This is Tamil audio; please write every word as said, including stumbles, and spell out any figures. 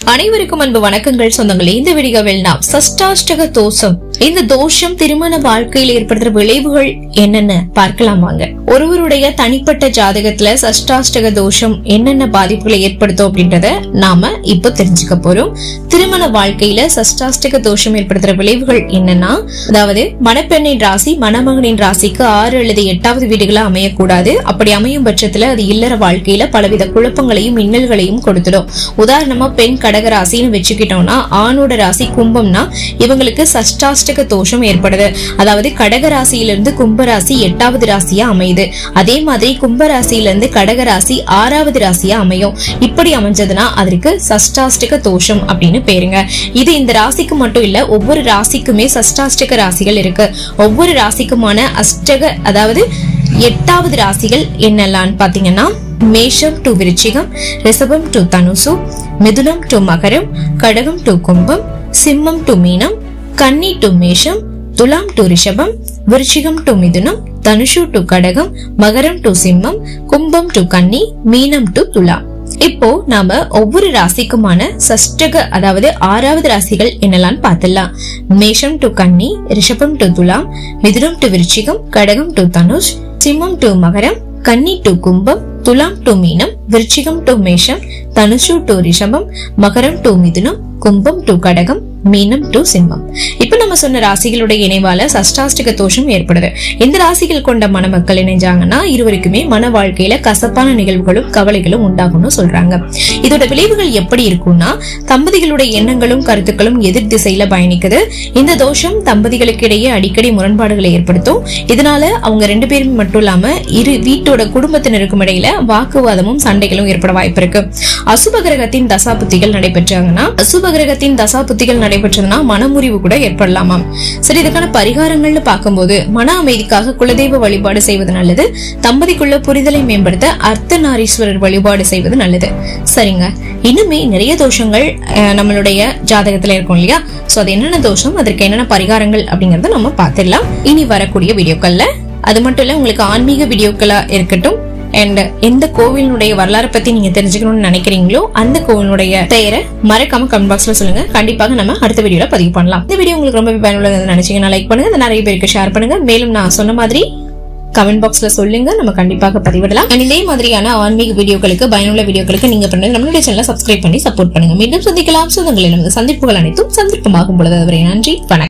அனைவருக்கும் அன்பு வணக்கங்கள் சொந்தங்களே. இந்த வீடியோவில் நாம் சஷ்டாஷ்டக தோஷம், இந்த தோஷம் திருமண வாழ்க்கையில் ஏற்படுத்துற விளைவுகள் என்னென்ன பார்க்கலாம் வாங்க. ஒருவருடைய தனிப்பட்ட ஜாதகத்துல சஷ்டாஷ்டக தோஷம் என்னென்ன பாதிப்புகளை ஏற்படுத்தும் அப்படின்றத நாம இப்ப தெரிஞ்சுக்க போறோம். திருமண வாழ்க்கையில சஷ்டாஷ்டக தோஷம் ஏற்படுத்துற விளைவுகள் என்னன்னா, அதாவது மணப்பெண்ணின் ராசி மணமகனின் ராசிக்கு ஆறு அல்லது எட்டாவது வீடுகளா அமையக்கூடாது. அப்படி அமையும் பட்சத்துல அது இல்லற வாழ்க்கையில பலவித குழப்பங்களையும் மின்னல்களையும் கொடுத்துடும். உதாரணமா பெண் கடக ராசின்னு வச்சுக்கிட்டோம்னா, ஆணோட ராசி கும்பம்னா இவங்களுக்கு சஷ்டாஷ்டக தோஷம் ஏற்படுது. அதாவது கடக ராசியிலிருந்து கும்பராசி எட்டாவது ராசியா அமையுது. அதே மாதிரி கும்பராசியிலிருந்து கடக ராசி ஆறாவது ராசியா அமையும். இப்படி அமைஞ்சதுன்னா அதற்கு சஷ்டாஷ்டக தோஷம் அப்படின்னு பேருங்க. இது இந்த ராசிக்கு மட்டும் இல்ல, ஒவ்வொரு ராசிக்குமே சஷ்டாஷ்டக ராசிகள் இருக்கு. ஒவ்வொரு ராசிக்குமான அஷ்டக அதாவது எட்டாவது ராசிகள் என்னெல்லாம் பாத்தீங்கன்னா, மேஷம் டு விருச்சிகம், ரிஷபம் டு தனுசு, மிதுனம் டு மகரம், கடகம் டு கும்பம், சிம்மம் டு மீனம், கன்னி டு மேஷம், துலாம் டு ரிஷபம், விருச்சிகம் டு மிதுனம், தனுஷு டு கடகம், மகரம் டு சிம்மம், கும்பம் டு கன்னி, மீனம் டு துலாம். இப்போ நாம ஒவ்வொரு ராசிக்குமான சஷ்டக அதாவது ஆறாவது ராசிகள் என்னெல்லாம் பார்த்துடலாம். மேஷம் டு கன்னி, ரிஷபம் டு துலாம், மிதுனம் டு விருச்சிகம், கடகம் டு தனுஷ், சிம்மம் டு மகரம், கன்னி டு கும்பம், துலாம் டு மீனம், விருச்சிகம் டு மேஷம், தனுஷு டு ரிஷபம், மகரம் டு மிதுனம், கும்பம் டு கடகம், மீனம் டு சிம்மம். இப்ப நம்ம சொன்ன ராசிகளுடைய இணைவால சஷ்டாஷ்டக தோஷம் ஏற்படுது. இந்த ராசிகள் கொண்ட மணமக்கள் இணைஞ்சாங்கன்னா இருவருக்குமே மன வாழ்க்கையில கசப்பான நிகழ்வுகளும் கவலைகளும் உண்டாகும்னு சொல்றாங்க. இதோட விளைவுகள் எப்படி இருக்கும்னா, தம்பதிகளுடைய எண்ணங்களும் கருத்துக்களும் எதிர் திசையில பயணிக்குது. இந்த தோஷம் தம்பதிகளுக்கு இடையே அடிக்கடி முரண்பாடுகளை ஏற்படுத்தும். இதனால அவங்க ரெண்டு பேரும் மட்டும் இல்லாம இரு வீட்டோட குடும்பத்தினருக்கும் இடையில வாக்குவாதமும் சண்டைகளும் ஏற்பட வாய்ப்பு இருக்கு. அசுப கிரகத்தின் தசாபுத்திகள் நடைபெற்றாங்கன்னா அசுப கிரகத்தின் தசாபுத்திகள் நடைபெற்றதுன்னா மனமுறிவு கூட ஏற்படலாமாம். சரி, இதுக்கான பரிகாரங்கள்னு பார்க்கும்போது மன அமைதிக்காக குலதெய்வ வழிபாடு செய்வது நல்லது. தம்பதிக்குள்ள புரிதலை மேம்படுத்த அர்த்தநாரீஸ்வரர் வழிபாடு செய்வது நல்லது. சரிங்க, இன்னுமே நிறைய தோஷங்கள் நம்மளுடைய ஜாதகத்துல இருக்கும் இல்லையா? சோ அது என்னென்ன தோஷம், அதற்கு என்னென்ன பரிகாரங்கள் அப்படிங்கறத நம்ம பார்த்திடலாம் இனி வரக்கூடிய வீடியோக்கள்ல. அது மட்டும் இல்ல, உங்களுக்கு ஆன்மீக வீடியோக்களா இருக்கட்டும் அண்ட் எந்த கோவிலுடைய வரலாறு பத்தி நீங்க தெரிஞ்சுக்கணும்னு நினைக்கிறீங்களோ அந்த கோவிலுடைய பெயரை மறக்காம கமெண்ட் பாக்ஸ்ல சொல்லுங்க. கண்டிப்பாக நம்ம அடுத்த வீடியோல பதிவு பண்ணலாம். இந்த வீடியோ உங்களுக்கு ரொம்ப பயனுள்ளது நினைச்சீங்கன்னா லைக் பண்ணுங்க, நிறைய பேருக்கு ஷேர் பண்ணுங்க. மேலும் நான் சொன்ன மாதிரி கமெண்ட் பாக்ஸ்ல சொல்லுங்க, நம்ம கண்டிப்பாக பதிவிடலாம். இதே மாதிரியான ஆன்மீக வீடியோக்களுக்கு பயனுள்ள வீடியோக்களுக்கு நீங்க பண்ணுங்க நம்மளுடைய சேனலை சப்ஸ்கிரைப் பண்ணி சப்போர்ட் பண்ணுங்க. மீண்டும் சந்திக்கலாம். சொந்தங்களில் நமது சந்திப்புகள் அனைத்தும் சந்திப்பமாகும் பொழுது. அதுவரை நன்றி, வணக்கம்.